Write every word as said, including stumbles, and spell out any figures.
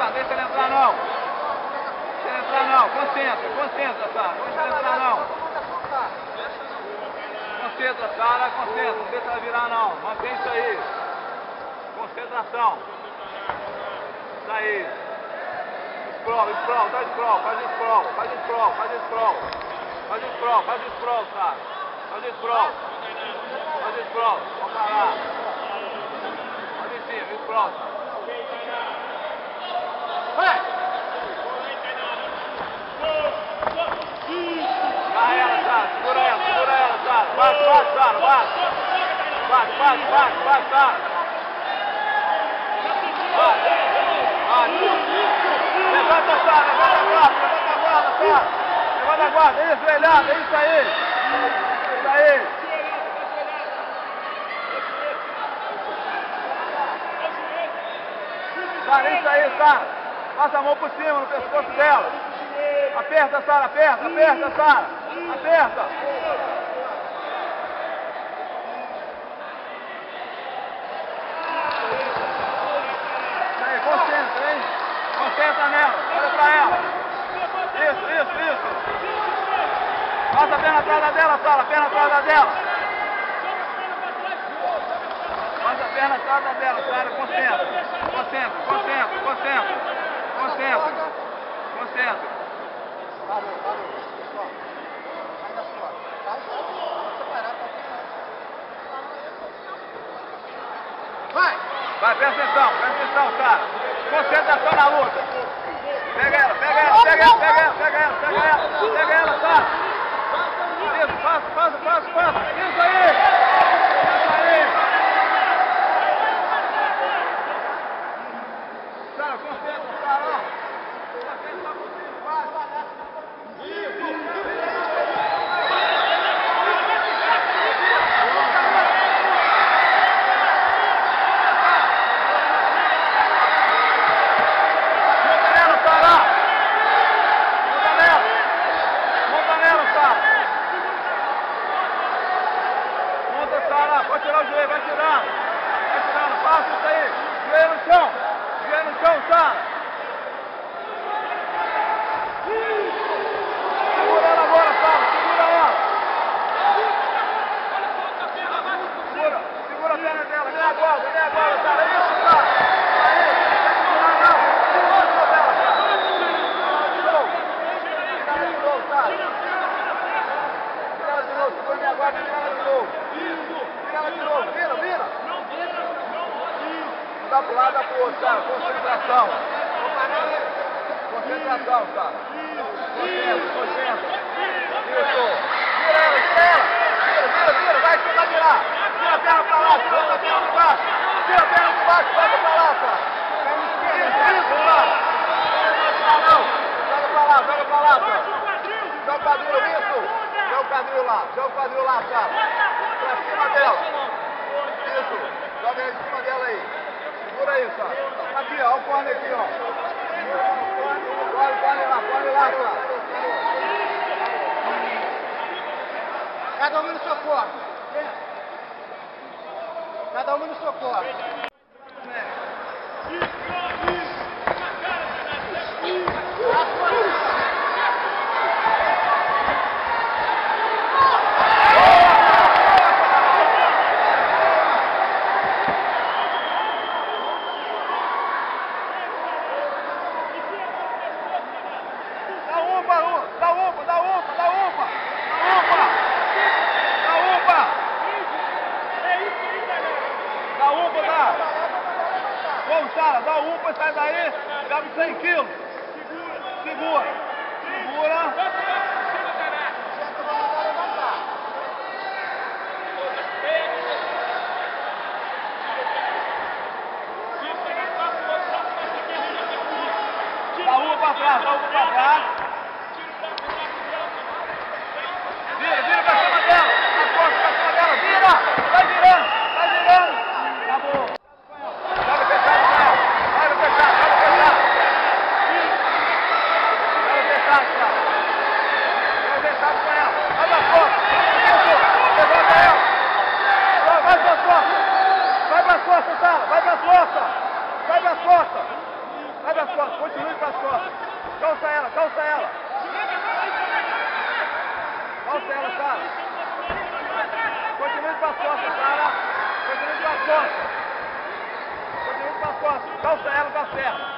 Sara, deixa ele entrar não. Deixa ele entrar não, concentra, concentra, Sara, não deixa ele entrar não. Concentra, Sara, concentra, não deixa ela virar não, mantém isso aí. Concentração. Isso aí. Scroll, scroll, dá scroll, faz scroll, faz scroll, faz scroll. Faz scroll, faz scroll, Sara. Faz scroll. Faz scroll, vamos parar. Faz em cima, scroll, Sara. Vai! Vai ela, Sara, segura ela, segura ela, Sara. Bate, bate, Sara, bate. Bate, bate, bate, bate, Sara. Bate, bate. Levanta, Sara, levanta a guarda, levanta a guarda, Sara. Levanta a guarda, é isso, velhada, é isso aí. Isso aí. Sara, é isso aí, Sara. Passa a mão por cima, no pescoço dela. Aperta, Sara, aperta, aperta, Sara. Aperta. Aí, concentra, hein? Concentra nela, olha pra ela. Isso, isso, isso. Passa a perna atrás da dela, Sara, a perna atrás da dela. Passa a perna atrás da dela, Sara, concentra. Concentra, concentra, concentra. Concentra. Concentra. Parou, parou. Sai da sua. Sai da sua. Parar pra Vai! Vai, presta atenção, presta atenção, Sara. Concentração na luta. Pega ela, pega ela, pega ela, pega ela, pega ela, pega ela, pega ela, Sara. Isso, passa, passa, passa, passa. Isso aí! Isso aí! Sara, concentra, Sara, ó. Concentra contigo, vai, vai. Isso! Vai tirar o joelho, vai tirando. Vai tirando, passa isso aí. Joelho no chão. Joelho no chão, Sara. Segura ela agora, Sara. Segura ela. Segura. Segura a perna dela. Vem agora, vem agora, Sara. Isso, Sara. Aí. Não vai segurar, não. Segura dela, Sara. De novo. Tira ela de novo, Sara. Tira ela de novo. Segura minha guarda e tira ela de novo. Tira ela de novo, vira, vira! Dá pro lado, dá pro outro, Sara. Concentração. Concentração, Sara. Concentra, concentra. Isso. Vira ela, vira ela. Vira, vira, vira. Vai que você vai virar. Tira a perna pra lá, tira a perna de baixo. Tira a perna de baixo, joga pra lá, Sara. Isso, isso, Sara. Não, joga pra lá, joga pra lá, Sara. Joga o quadril, isso. Joga o quadril lá, joga o quadril lá, Sara. Pra cima dela. Isso. Joga ele em cima dela aí. Segura aí, Sara. Aqui, ó. Olha o corner aqui, ó. Olha o corner lá, corner lá, Sara. Cada um no seu corpo. Cada um no seu corpo. Dá umpa, dá umpa, dá umpa, dá umpa, dá umpa, dá umpa, dá. Vamos, Sara, dá umpa, sai daí, cabe cem quilos. Segura, segura. Dá umpa pra trás, dá umpa pra trás. Vira, vira pra cima dela. As costas pra cima dela. Vira. Vai virando. Vai virando. Acabou. Joga fechado com ela. Joga fechado. Joga fechado. Joga fechado, cara. Joga fechado com ela. Vai pra costas. Isso. Levanta ela. Vai pras costas. Vai pras costas, Sara. Vai pras costas. Vai pras costas. Sai das costas, continue para as costas. Calça ela, calça ela. Calça ela, Sara. Continue para as costas, Sara. Continue para as costas. Continue para as costas. Calça ela das pernas.